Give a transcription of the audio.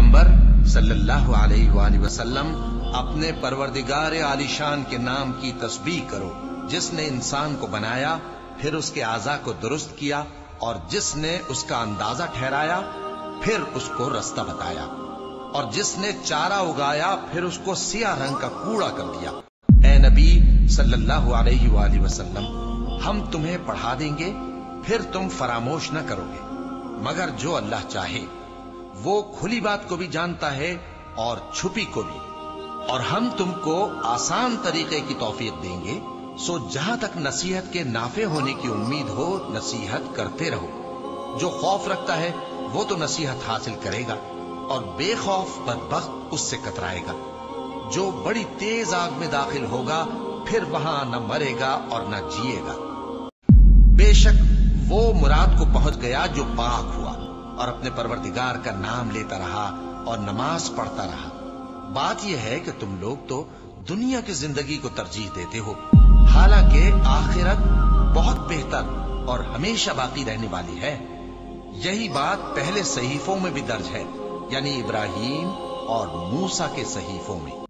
पैगंबर सल्लल्लाहु अलैहि वसल्लम अपने परवरदिगार आलीशान के नाम की तस्बीह करो, जिसने इंसान को बनाया, फिर उसके आज़ा को दुरुस्त किया, और जिसने उसका अंदाजा ठहराया, फिर उसको रास्ता बताया, और जिसने चारा उगाया, फिर उसको सियाह रंग का कूड़ा कर दिया। ए नबी सल्लल्लाहु अलैहि वसल्लम, हम तुम्हें पढ़ा देंगे, फिर तुम फरामोश न करोगे, मगर जो अल्लाह चाहे। वो खुली बात को भी जानता है और छुपी को भी, और हम तुमको आसान तरीके की तौफीक देंगे। सो जहां तक नसीहत के नाफे होने की उम्मीद हो, नसीहत करते रहो। जो खौफ रखता है वो तो नसीहत हासिल करेगा, और बेखौफ बदबख्त उससे कतराएगा। जो बड़ी तेज आग में दाखिल होगा, फिर वहां न मरेगा और न जिएगा। बेशक वो मुराद को पहुंच गया जो पाक हुआ, और अपने परवरदिगार का नाम लेता रहा और नमाज पढ़ता रहा। बात यह है कि तुम लोग तो दुनिया की जिंदगी को तरजीह देते हो, हालांकि आखिरत बहुत बेहतर और हमेशा बाकी रहने वाली है। यही बात पहले सहीफों में भी दर्ज है, यानी इब्राहीम और मूसा के सहीफों में।